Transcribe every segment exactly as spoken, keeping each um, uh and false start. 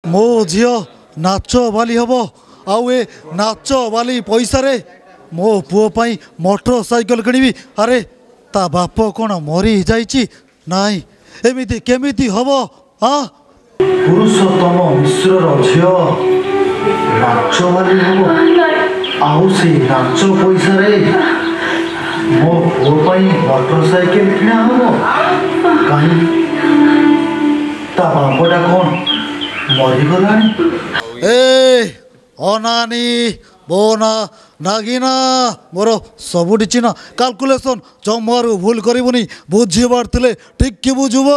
मो झियो नाच बाली हम आउ ए नाच बाली पैसा रे मो पुओ पाई मोटरसाइकल किणवी। अरे ता बाप कौन मरी जाइछि नाई एमिति केमिति हब। हाँ पुरुषोत्तम मिश्र झियो नाच बाली हम आउ से नाच पैसा रे मो पुओ पाई मोटरसाइकल किणा हम कहीं ता बापटा कौन मरीगलानी। ए अनानी बोना नागिना मोर सबुटी चिन्ह कालकुलेसन जमारू भूल करबुनी बुझीबार थिले ठीक कि बुझुब।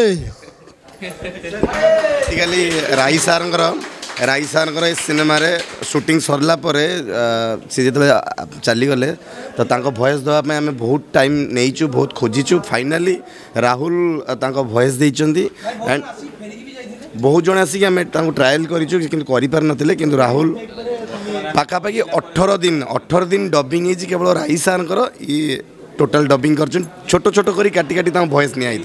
आजिकली राई सारंकर राई सारंकर ए सिनेमा रे शूटिंग सरला परे से जतले चली गले तो तांको वॉइस दवा आम बहुत टाइम नहींचु बहुत खोजीचु फाइनाली राहुल तांको वॉइस देइचंदी एंड बहुत जन आसिक आम ट्रायल करूँ कि पार नथिले किंतु राहुल पाखापाखि अठारह दिन अठारह दिन डबिंग है केवल राई सारंकर ये टोटाल डबिंग कर छोट छोट करी काटी काटी वॉइस नि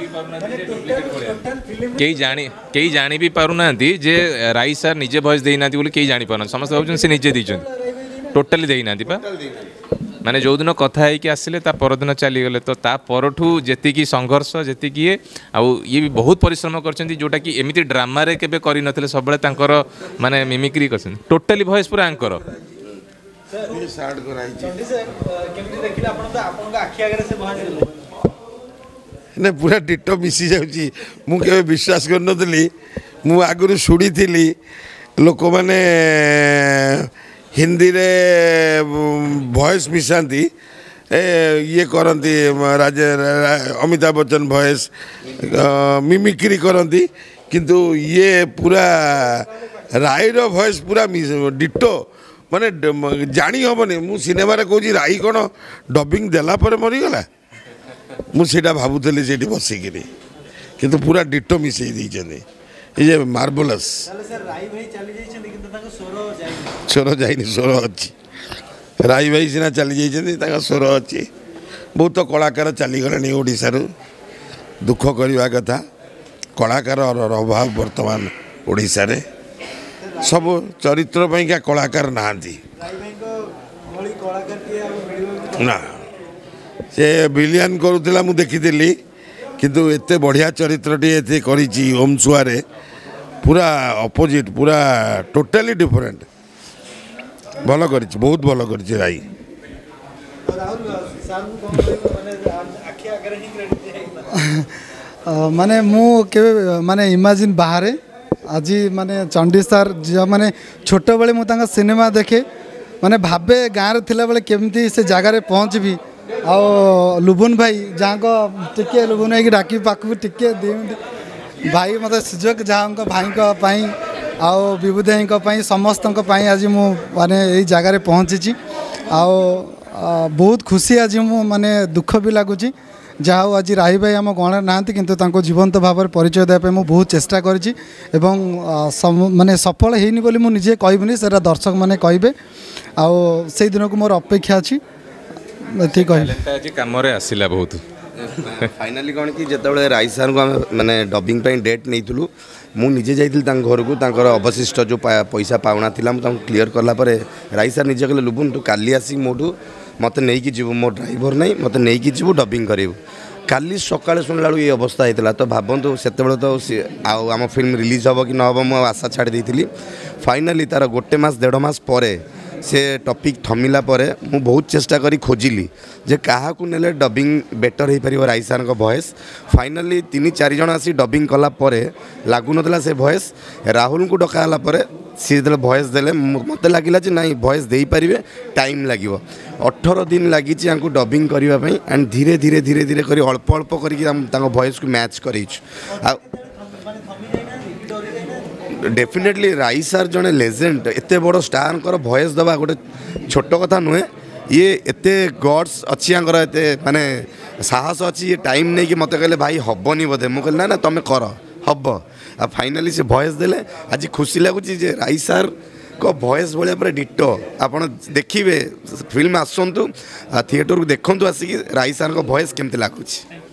कई जानी कई जानी भी पारु ना जे राई सार निजे वॉइस देना कई जानी पार समस्त भाव से निजे देते टोटाली देना पा माने जो दिन कथा है कि आसिले ता परदिन चली गले तो ता परठू जेतिकी संघर्ष जेतिकी ये आउ ये भी बहुत परिश्रम करछंती जोटा कि एमिति ड्रामा रे केबे करि नथिले सबले तांकर माने मिमिक्री करछन टोटाली वॉइस पूरा एंकर स्टार्ट कराई केमिति देखिले आपण तो आपण का आखि आगे से बहा ने पूरा डिटो मिसी जाउची मु केबे विश्वास कर नथली मु आगुरु सुडी थिली लोक माने हिंदी रे वॉइस मिसाती ये करती राजे अमिताभ बच्चन वॉइस मिमिक्री करती किंतु ये पूरा राईर वॉइस पूरा डिटो माने जानी हेनी मु सिनेमा रे कहूँ राई कौन डबिंग देला पर मरीगला मुझे भावुली से बसिकी किंतु पूरा डिटो मिसई देते ये मार्बलस स्वर जाइनी स्वर अच्छी राई भाई सीना चली जाइए स्वर अच्छी बहुत कलाकार चलीगले ओडिशारू दुख करवा कथा कलाकार अभाव बर्तमान ओडिशा रे सब चरित्र का कलाकार नहांती ना से विलियन करूला मु देखी किंतु एते बढ़िया चरित्रटी एते करिछि ओम सुआरे पूरा अपोजिट पूरा टोटाली डिफरेंट भल कर बहुत भल कर राई माने मु के माने इमेजिन बाहर आज माने चंडी सार जो माने छोट बेले मु तांका सिनेमा देखे माने भाबे गाँव थिला बेले केमती से जगार पहुँचबी आ लुबुन भाई जहाँ को टिके लुबुन भाई की डाकी पाखु टिके भाई मत सुजोग जहाँ भाई पाई आओ विभूति भाई समस्त आज मु माने यही जगार पहुँची आओ बहुत खुशी आज मु माने दुख भी लगुच जहाँ आज राही भाई आम गण ना कि जीवंत भाव में परिचय देवाई मुझे बहुत चेष्टा करी माने सफल होनी बोली मुझे निजे कहबी से दर्शक मैंने कहे आओ से दिन को मोर अपेक्षा अच्छी ठीक है कम आसला बहुत फाइनाली कौन कि जिते राई सार को आम माने डबिंग डेट नहीं थी मुझे जाइली घर को तांकर अवशिष्ट जो पैसा पावना था मुझे क्लीयर कलापर राई सार निजे कहले लुबुन तू काली आसिक मोटू मत नहीं कि जीव मो ड्राइवर नहीं मत नहीं कि जीव डबिंग करूँ काली सकाଳେ शुणला ये अवस्था होता तो भावतु से तो आम फिल्म रिलीज हम कि न हम मुझे आशा छाड़ी देती फाइनाली तार गोटे मस देढ़ मस पर से टॉपिक थमिला परे मु बहुत चेष्टा करी खोजिली जे कहा को नेले डबिंग बेटर हो पार राई सार वॉइस फाइनाली तीन चार जन आसी डबिंग कला परे लागु नतला से वॉइस राहुल को डकाला परे सी जो वॉइस देले मत लगिला जे नहीं वॉइस दे पारे टाइम लगे अठारह दिन लगी डबिंग करने एंड धीरे धीरे धीरे धीरे कर अल्प अल्प कर वॉइस को मैच कर डेफिनेटली राई सार जड़े लेजेंड एते बड़ स्टार वॉइस दबा गोटे छोट कथा नुहे ये एते गड्स अच्छी एते माने साहस अच्छी ये टाइम नहीं कि मत कहले भाई हबनी बोधे मुझे ना ना तुम कर हम आ फाइनाली से वॉइस देले आज खुशी लगुच राई सार को वॉइस भाया पूरा डिटो आपड़ देखिए फिल्म आसतु थिएटर को देखु आसिक राई सार को वॉइस केमती लगुच।